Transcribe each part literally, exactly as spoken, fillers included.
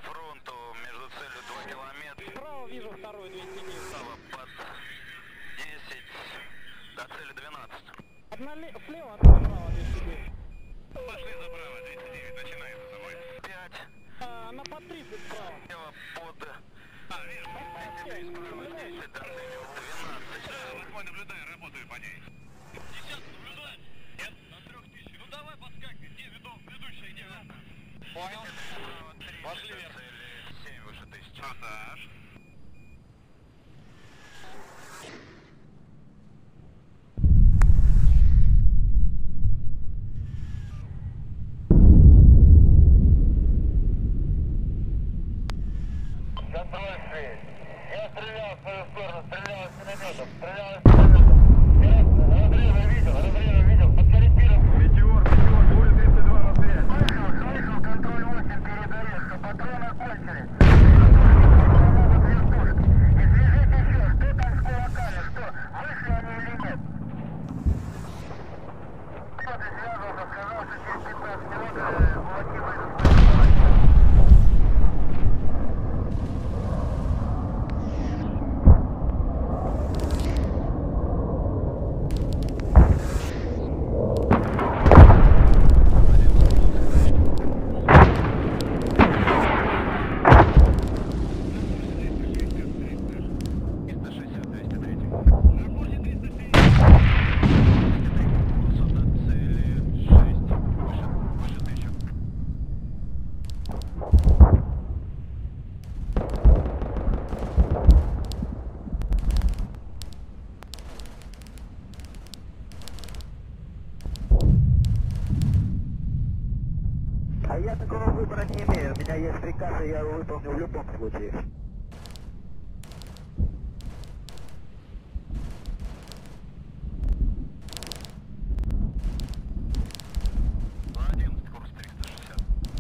фронту между целью два километра. Справа вижу вторую двести десять. Справа под десять до цели двенадцать. Одна ле... слева, одна справа двести десять. Пошли заправа двести девять, начинается за мной. пять. А, она под тридцать справа. Слева под... А, вижу. двести три справа, десять до цели двенадцать. Да, восьмой наблюдаю, работаю по ней. Десятку наблюдаем? Нет, на трех тысяч. Ну давай подскакивай, где ведом, ведущая, где ведом? Понял. Пошли вверх. семь выше тысячи. Массаж. Контроль шесть. Я стрелял в свою сторону, стрелял из минометов, стрелял из минометов. Я разрывы видел, разрывы видел, подкорректировал. Метеор, метеор, будет тридцать два на связь. Слышал, слышал, контроль восемь, передай резко, патроны кончились. Могут вертушки. И свяжите еще, что там с кулаками, что, вышли они или нет? Кто-то связывался, сказал, что через пятнадцать минут кулаки выйдут с той. А я такого выбора не имею. У меня есть приказ, и я его выполню в любом случае. одиннадцать, курс триста шестьдесят.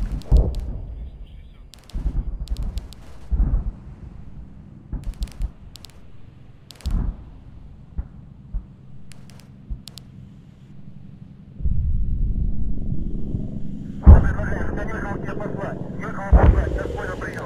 Ехал тебе послать, ехал послать, сейчас понял прием.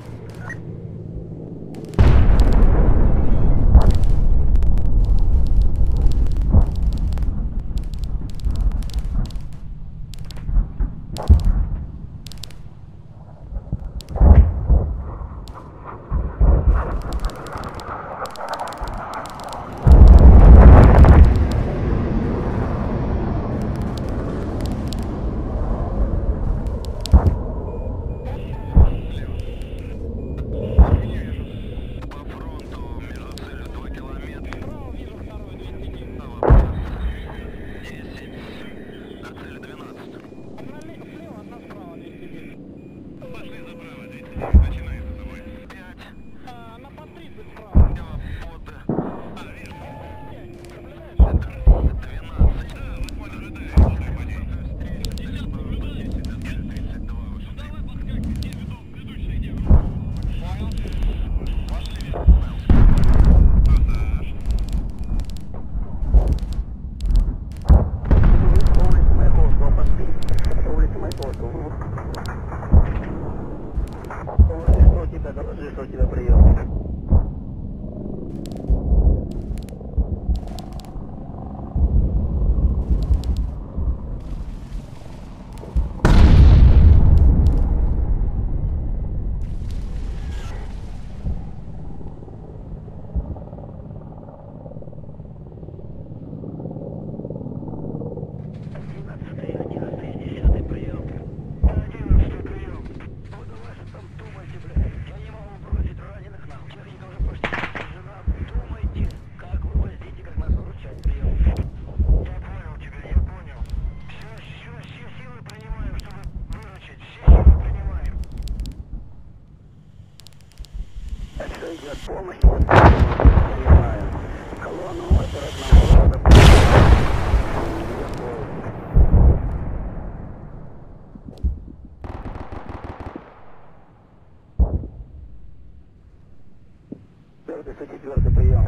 четвертый прием.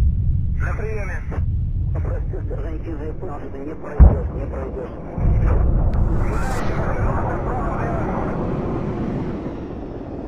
На приеме. Прости, Сержантин, я понял, что ты не пройдешь, не пройдешь.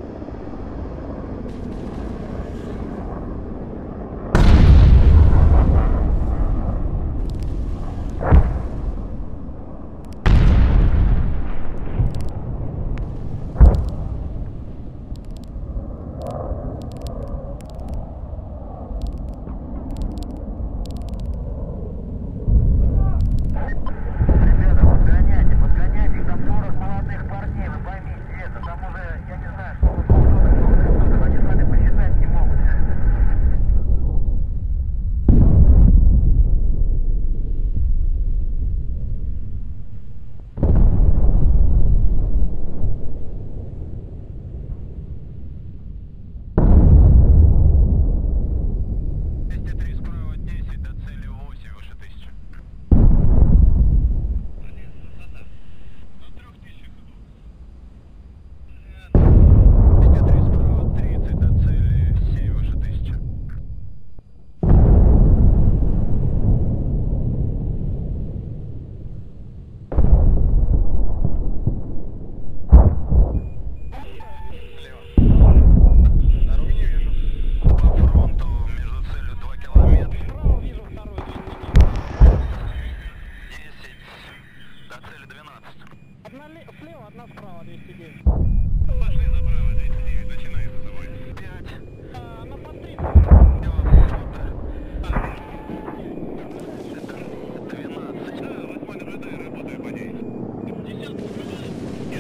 слева от нас справа двести девять. Пошли заправа, двести девять, начинается завой. пять. А, на под тридцать. двенадцать. Да, восьмой наблюдаю, работаю по ней. Десятку наблюдаю. Нет.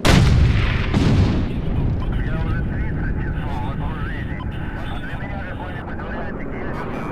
Я уже тридцать часов в окружении. А для меня какой-нибудь вариантик есть?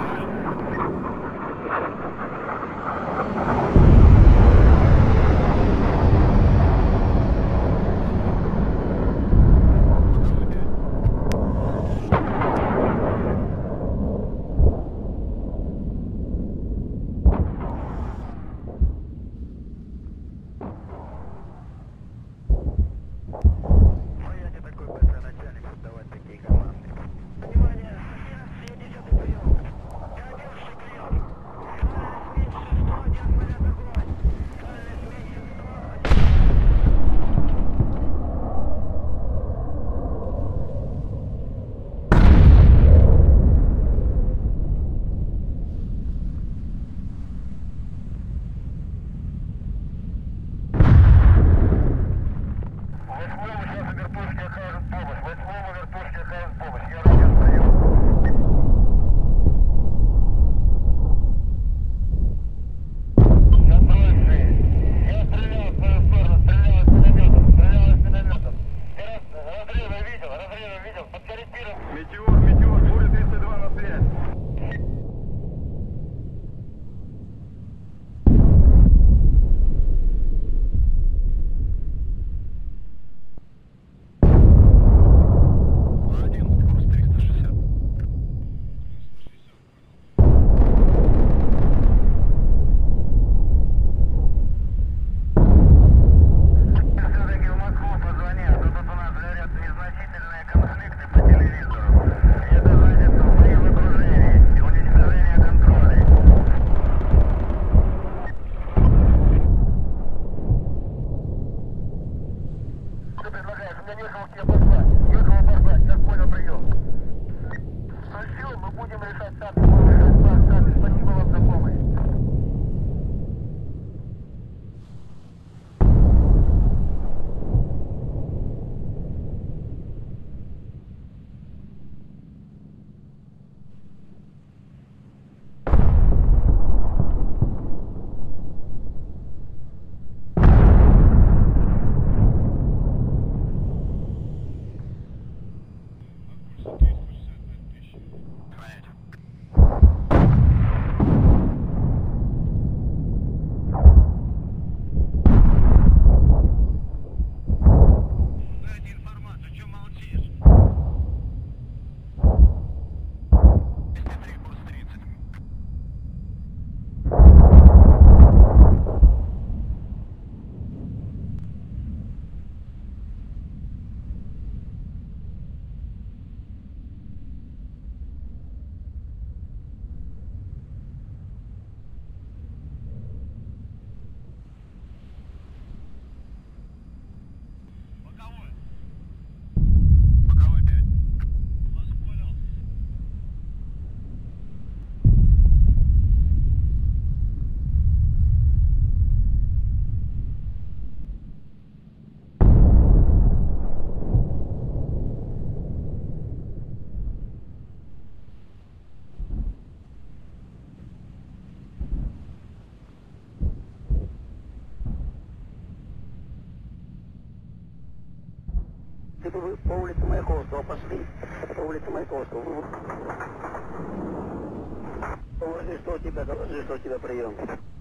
Это вы по улице Маяковского пошли. По улице Маяковского. Доложи, что у тебя, доложи, что у тебя прием.